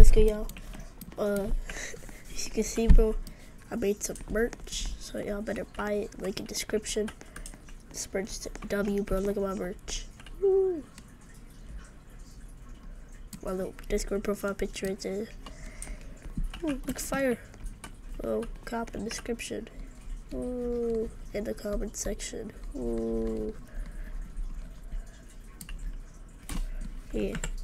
what's good, y'all? As you can see, bro, I made some merch, so y'all better buy it. Link in description. This merch W, bro. Look at my merch. Woo. My little Discord profile picture right there. Ooh, look, fire. Oh, cop in description. Ooh, in the comment section. Ooh. Yeah.